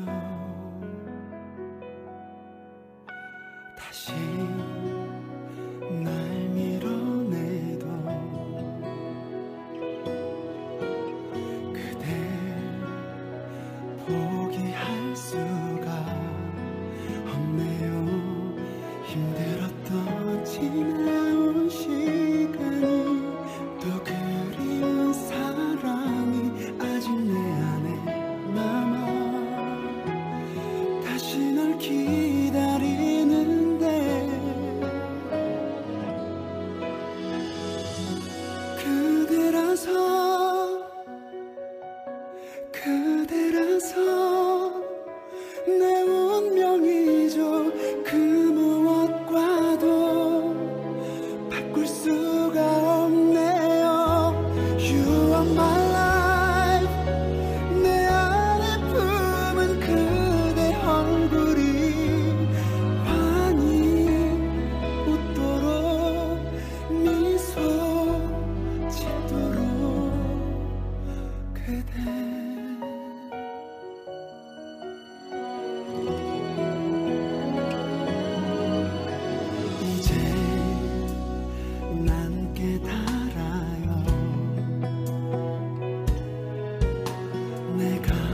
다시 날 밀어내도 그댈 포기할 수가 없네요. 힘들었던 지나온 시간이 또 그리운 사랑이 아직 내 안에 남아 다시 널 기다리는데 그대라서 내 운명이죠. 그 무엇과도 바꿀 수가 없네요. You are my life. 내 안에 품은 그대 얼굴이 환히 웃도록 미소 짓도록 그대 이제 난 깨달아요. 내가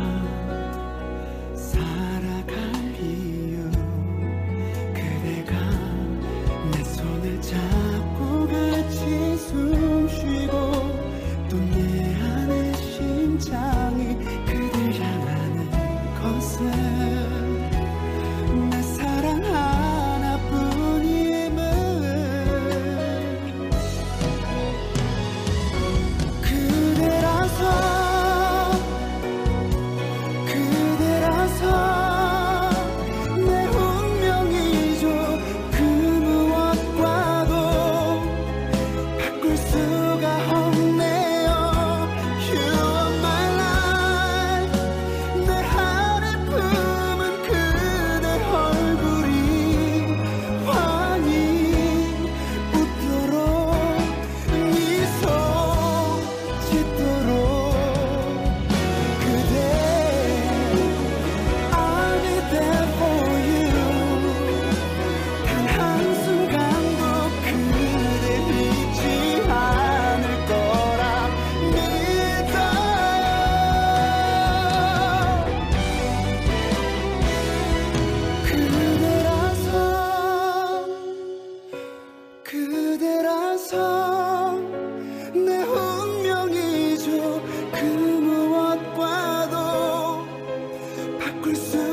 살아갈 이유 그대가 내 손을 잡고 같이 숨쉬고 또 내 안의 심장이 그댈 향하는 것은 내 사랑 하나뿐임을 그대라서 내 운명이죠. 그 무엇과도 바꿀 수가 없네요. You are my life. 내 안에 품은 그대 얼굴이 환히 웃도록 미소 짓도록 그대 I'll be there for you. 단 한순간도 그댈 잊지 않을 거라 믿어요. 그대라서 내 운명이죠. 그 무엇과도 바꿀 수